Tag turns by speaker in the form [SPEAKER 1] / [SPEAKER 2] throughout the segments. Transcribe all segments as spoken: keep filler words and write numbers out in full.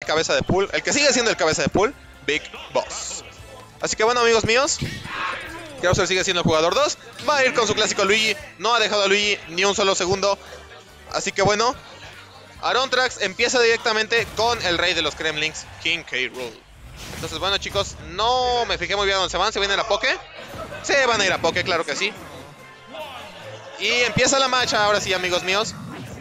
[SPEAKER 1] cabeza de pool, el que sigue siendo el cabeza de pool, Big Boss. Así que bueno, amigos míos, Krauser sigue siendo el jugador dos. Va a ir con su clásico Luigi. No ha dejado a Luigi ni un solo segundo. Así que bueno, Arontrax empieza directamente con el rey de los Kremlings, King K. Rool. Entonces bueno, chicos, no me fijé muy bien dónde se van. ¿Se vienen a Poké? Se van a ir a Poké, claro que sí. Y empieza la marcha ahora sí, amigos míos.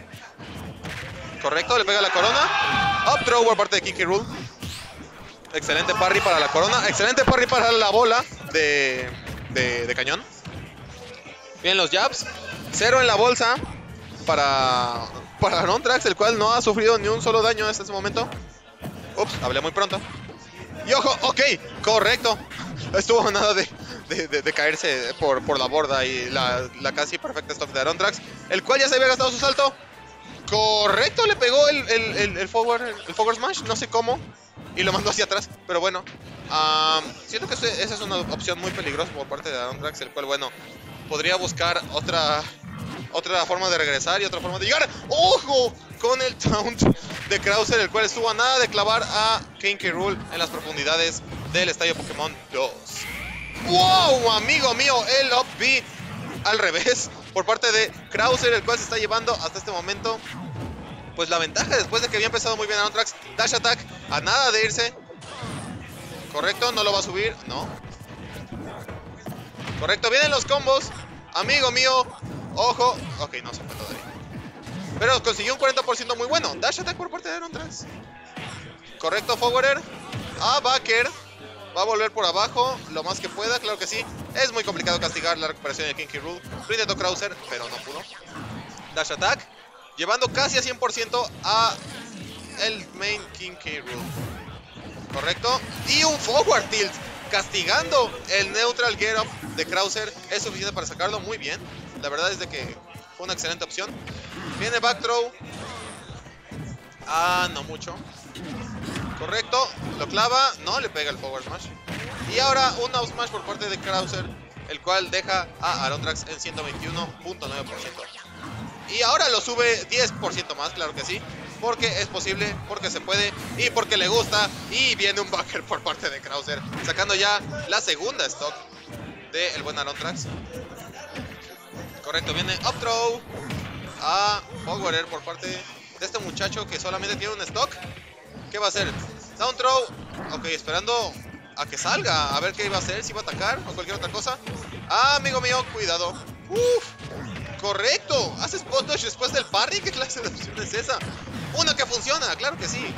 [SPEAKER 1] Correcto, le pega la corona. Up throw por parte de King K. Rool. Excelente parry para la corona. Excelente parry para la bola de, de, de cañón. Bien los jabs. Cero en la bolsa para, para Arontrax, el cual no ha sufrido ni un solo daño hasta este momento. Ups, hablé muy pronto. Y ojo, ok, correcto. Estuvo a nada de, de, de, de caerse por, por la borda y la, la casi perfecta stock de Arontrax, el cual ya se había gastado su salto. Correcto, le pegó el, el, el, el, forward, el forward smash, no sé cómo. Y lo mandó hacia atrás, pero bueno. Um, siento que ese, esa es una opción muy peligrosa por parte de Arontrax, el cual, bueno, podría buscar otra, otra forma de regresar y otra forma de llegar. ¡Ojo! Con el taunt de Krauser, el cual estuvo a nada de clavar a King K. Rool en las profundidades del Estadio Pokémon dos. ¡Wow! Amigo mío, el up B al revés por parte de Krauser, el cual se está llevando hasta este momento pues la ventaja después de que había empezado muy bien Arontrax. Dash attack, a nada de irse. Correcto, no lo va a subir, no. Correcto, vienen los combos. Amigo mío, ojo. Ok, no se fue todavía. Pero consiguió un cuarenta por ciento muy bueno. Dash attack por parte de Arontrax. Correcto, forwarder. A backer. Va a volver por abajo lo más que pueda, claro que sí. Es muy complicado castigar la recuperación de King K. Rool. Lo intentó Krauser, pero no pudo. Dash attack, llevando casi a cien por ciento a el main King K. Rool. Correcto. Y un forward tilt, castigando el neutral get up de Krauser. Es suficiente para sacarlo muy bien. La verdad es de que fue una excelente opción. Viene back throw. Ah, no mucho. Correcto, lo clava, no le pega el forward smash. Y ahora un out smash por parte de Krauser, el cual deja a Arontrax en ciento veintiuno punto nueve por ciento. Y ahora lo sube diez por ciento más, claro que sí, porque es posible, porque se puede y porque le gusta. Y viene un backer por parte de Krauser, sacando ya la segunda stock del de buen Arontrax. Correcto, viene up throw a forwarder por parte de este muchacho que solamente tiene un stock. ¿Qué va a hacer? Down throw. Ok, esperando a que salga. A ver qué iba a hacer. Si iba a atacar o cualquier otra cosa. Ah, amigo mío, cuidado. Uf, correcto. Hace spot dodge después del parry. ¿Qué clase de opción es esa? Una que funciona, claro que sí.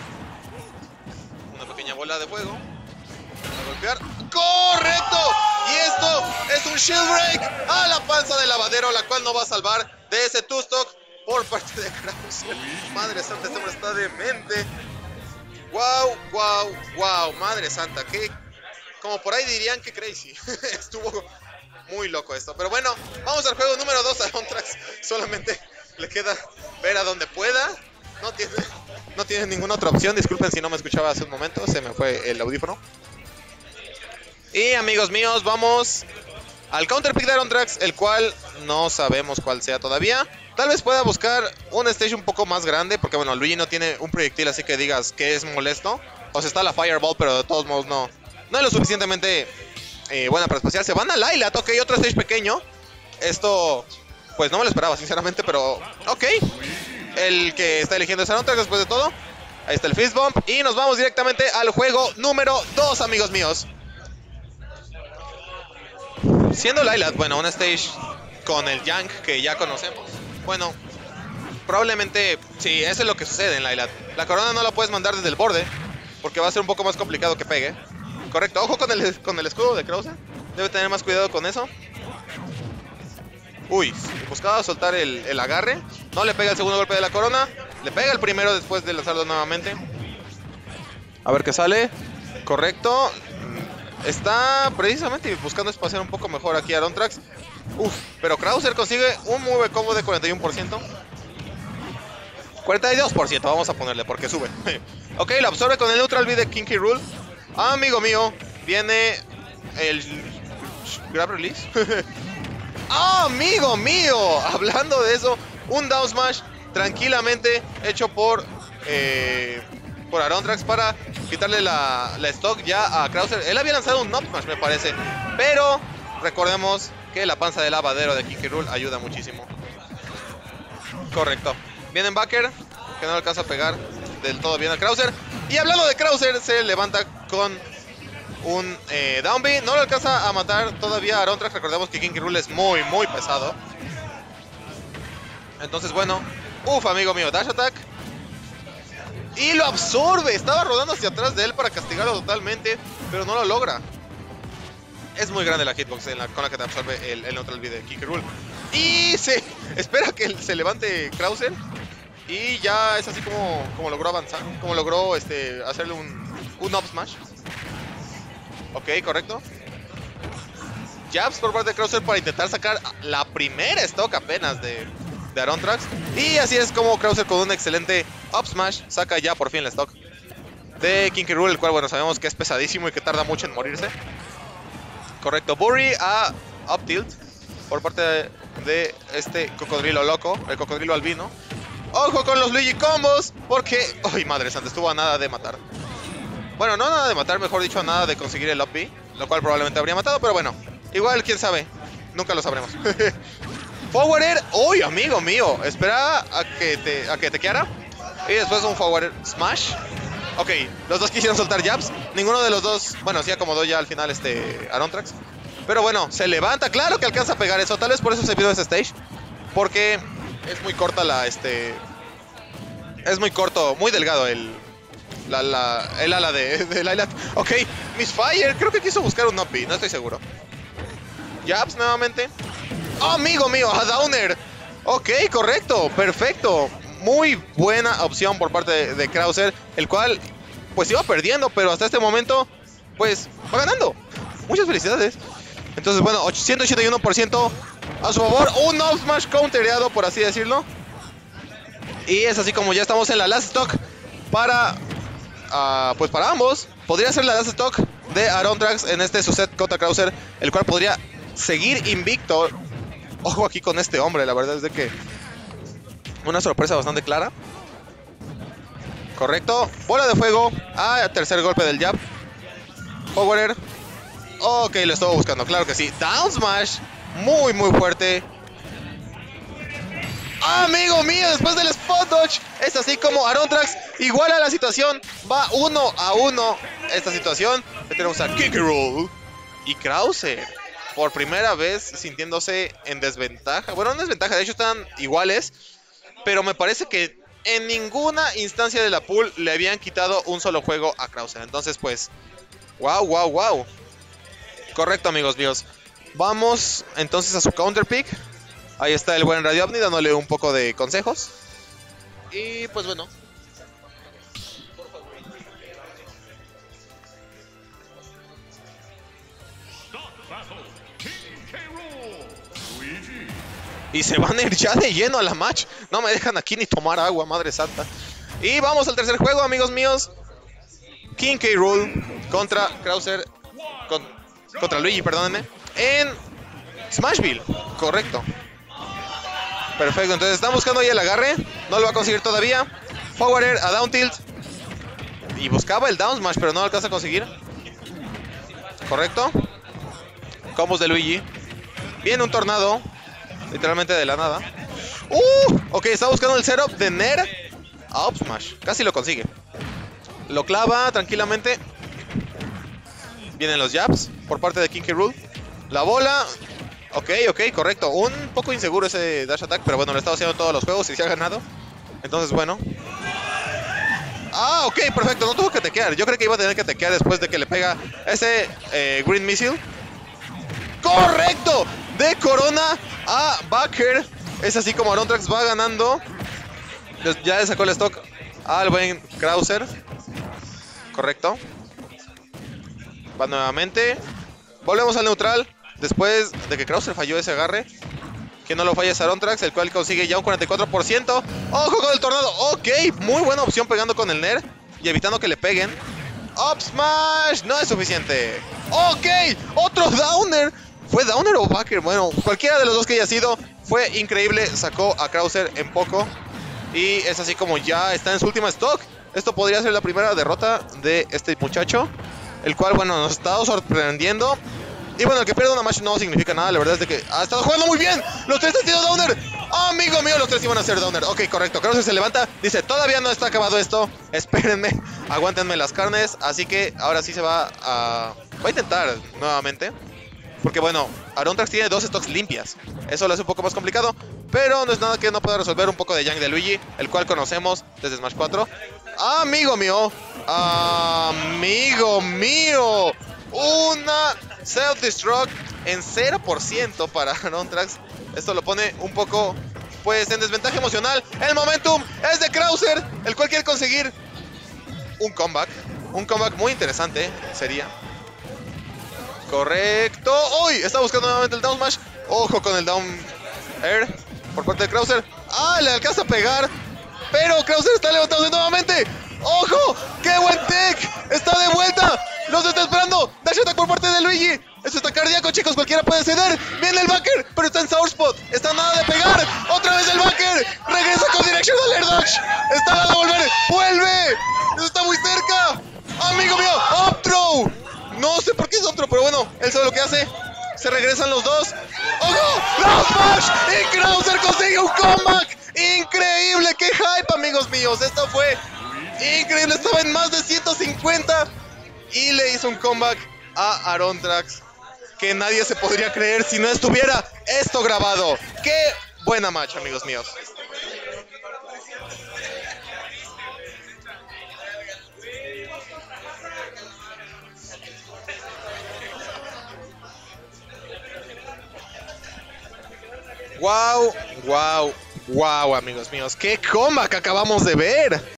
[SPEAKER 1] Una pequeña bola de fuego. A golpear. ¡Correcto! Y esto es un shield break a la panza del lavadero, la cual no va a salvar de ese two stock por parte de Krauser. Madre santa, este hombre está demente. Wow, wow, wow, madre santa, que como por ahí dirían que crazy. Estuvo muy loco esto, pero bueno, vamos al juego número dos. A Arontrax solamente le queda ver a donde pueda. No tiene, no tiene ninguna otra opción. Disculpen si no me escuchaba hace un momento, se me fue el audífono. Y amigos míos, vamos al counter pick de Arontrax, el cual no sabemos cuál sea todavía. Tal vez pueda buscar un stage un poco más grande, porque bueno, Luigi no tiene un proyectil así que digas que es molesto. O sea, está la Fireball, pero de todos modos no, no es lo suficientemente eh, buena para espaciar. Se van a Lylat, ok, otro stage pequeño. Esto, pues no me lo esperaba sinceramente, pero ok. El que está eligiendo es Arontrax después de todo. Ahí está el Fist Bump y nos vamos directamente al juego número dos, amigos míos. Siendo Lylat, bueno, un stage con el Yank que ya conocemos. Bueno, probablemente sí, eso es lo que sucede en Lylat. La corona no la puedes mandar desde el borde, porque va a ser un poco más complicado que pegue. Correcto, ojo con el, con el escudo de Krauser. Debe tener más cuidado con eso. Uy, buscaba soltar el, el agarre. No le pega el segundo golpe de la corona. Le pega el primero después de lanzarlo nuevamente. A ver qué sale. Correcto. Está precisamente buscando espaciar un poco mejor aquí a Arontrax. Uf, pero Krauser consigue un muy buen combo de cuarenta y uno por ciento. cuarenta y dos por ciento, vamos a ponerle porque sube. Ok, lo absorbe con el neutral B de King K. Rool. Ah, amigo mío, viene el grab release. Ah, amigo mío, hablando de eso, un down smash tranquilamente hecho por eh, por Arontrax para quitarle la, la stock ya a Krauser. Él había lanzado un up smash, me parece, pero recordemos que la panza de lavadero de King K. Rool ayuda muchísimo. Correcto. Viene Backer, que no alcanza a pegar del todo bien a Krauser. Y hablando de Krauser, se levanta con un eh, down B. No lo alcanza a matar todavía a Arontrax. Recordemos que King K. Rool es muy, muy pesado. Entonces, bueno. Uf, amigo mío, dash attack. Y lo absorbe. Estaba rodando hacia atrás de él para castigarlo totalmente, pero no lo logra. Es muy grande la hitbox en la, con la que te absorbe el, el neutral B de King K. Rool. Y se espera que se levante Krauser. Y ya es así como, como logró avanzar. Como logró este, hacerle un, un up smash. Ok, correcto. Jabs por parte de Krauser para intentar sacar la primera stock apenas de, de Arontrax. Y así es como Krauser con un excelente up smash saca ya por fin la stock de King K. Rool, el cual, bueno, sabemos que es pesadísimo y que tarda mucho en morirse. Correcto, Bury a up tilt por parte de, de este cocodrilo loco, el cocodrilo albino. Ojo con los Luigi combos, porque... ¡Ay, madre santa! Estuvo a nada de matar. Bueno, no a nada de matar, mejor dicho, a nada de conseguir el up B, lo cual probablemente habría matado, pero bueno. Igual, quién sabe. Nunca lo sabremos. Forward Air. ¡Uy, amigo mío! Espera a que te, a que te quedara. Y después un Forward Air Smash. Ok, los dos quisieron soltar jabs. Ninguno de los dos... Bueno, sí acomodó ya al final este Arontrax. Pero bueno, se levanta. Claro que alcanza a pegar eso. Tal vez por eso se pidió ese stage. Porque... es muy corta la, este... es muy corto, muy delgado el... La, la, el ala de, de Lilac. Ok, Misfire, creo que quiso buscar un up B, no estoy seguro. Jabs nuevamente. Oh, amigo mío, a Downer. Ok, correcto, perfecto. Muy buena opción por parte de, de Krauser, el cual, pues iba perdiendo, pero hasta este momento, pues, va ganando. Muchas felicidades. Entonces, bueno, ciento ochenta y uno por ciento a su favor. Un up smash countereado, por así decirlo. Y es así como ya estamos en la last stock para, uh, pues para ambos. Podría ser la last stock de Arontrax en este su set contra Krauser, el cual podría seguir invicto. Ojo aquí con este hombre, la verdad es de que una sorpresa bastante clara. Correcto, bola de fuego. Ah, tercer golpe del jab. Forward Air. Ok, lo estaba buscando, claro que sí. Down smash, muy muy fuerte. Amigo mío, después del spot dodge, es así como Arontrax iguala la situación. Va uno a uno esta situación. Le tenemos a King K. Rool y Krauser, por primera vez sintiéndose en desventaja. Bueno, no desventaja, de hecho están iguales. Pero me parece que en ninguna instancia de la pool le habían quitado un solo juego a Krauser. Entonces pues, wow, wow, wow. Correcto, amigos míos. Vamos entonces a su counter pick. Ahí está el buen Radio Ovni dándole un poco de consejos. Y pues bueno. Y se van a ir ya de lleno a la match. No me dejan aquí ni tomar agua, madre santa. Y vamos al tercer juego, amigos míos. King K. Rool contra Krauser. Con, contra Luigi, perdónenme. En Smashville, correcto. Perfecto, entonces están buscando ahí el agarre. No lo va a conseguir todavía. Forward Air a down tilt. Y buscaba el down smash, pero no lo alcanza a conseguir. Correcto. Combos de Luigi. Viene un tornado. Literalmente de la nada. Uh, ok, está buscando el setup de Nair a up smash. Casi lo consigue. Lo clava tranquilamente. Vienen los jabs por parte de King K. Rool. La bola. Ok, ok, correcto. Un poco inseguro ese dash attack, pero bueno, lo he estado haciendo en todos los juegos y se ha ganado. Entonces, bueno. Ah, ok, perfecto. No tuvo que tequear. Yo creo que iba a tener que tequear después de que le pega ese eh, Green Missile. ¡Correcto! De Corona a Backer. Es así como Arontrax va ganando. Ya le sacó el stock al buen Krauser. Correcto. Va nuevamente. Volvemos al neutral. Después de que Krauser falló ese agarre. Que no lo falla es Arontrax, el cual consigue ya un cuarenta y cuatro por ciento. ¡Ojo con el tornado! Ok, muy buena opción pegando con el Nair y evitando que le peguen. Up smash, no es suficiente. Ok, otro downer. ¿Fue downer o backer? Bueno, cualquiera de los dos que haya sido, fue increíble. Sacó a Krauser en poco. Y es así como ya está en su última stock. Esto podría ser la primera derrota de este muchacho, el cual, bueno, nos ha estado sorprendiendo. Y bueno, el que pierda una match no significa nada. La verdad es de que ha estado jugando muy bien. Los tres han sido downer. Amigo mío, los tres iban a ser downer. Ok, correcto. Krauser se levanta. Dice, todavía no está acabado esto. Espérenme. Aguántenme las carnes. Así que ahora sí se va a... Va a intentar nuevamente. Porque bueno, Arontrax tiene dos stocks limpias. Eso lo hace un poco más complicado. Pero no es nada que no pueda resolver un poco de Yang de Luigi, el cual conocemos desde Smash cuatro. Amigo mío. Amigo mío. Una self-destruct en cero por ciento para Arontrax. Esto lo pone un poco, pues, en desventaja emocional. El momentum es de Krauser, el cual quiere conseguir un comeback. Un comeback muy interesante sería. Correcto. ¡Uy! Está buscando nuevamente el down smash. Ojo con el down air por parte de Krauser. ¡Ah! Le alcanza a pegar. Pero Krauser está levantándose nuevamente. ¡Ojo! ¡Qué buen tech! ¡Está de vuelta! ¡Los está esperando! ¡Dash attack por parte de Luigi! Esto está cardíaco, chicos. Cualquiera puede ceder. Viene el backer, pero está en sour spot. Está nada de pegar. ¡Otra vez el backer! ¡Regresa con direction al air dash! ¡Está nada de volver! ¡Vuelve! ¡Eso está muy cerca! ¡Amigo mío! ¡Up throw! No sé por qué es up throw, pero bueno, él sabe lo que hace. Se regresan los dos. ¡Ojo! ¡Down smash! ¡Y Krauser consigue un comeback! ¡Increíble! ¡Qué hype, amigos míos! Esto fue increíble. Estaba en más de ciento cincuenta y le hizo un comeback a Arontrax que nadie se podría creer si no estuviera esto grabado. ¡Qué buena match, amigos míos! Wow, wow, wow, amigos míos. ¡Qué comeback acabamos de ver!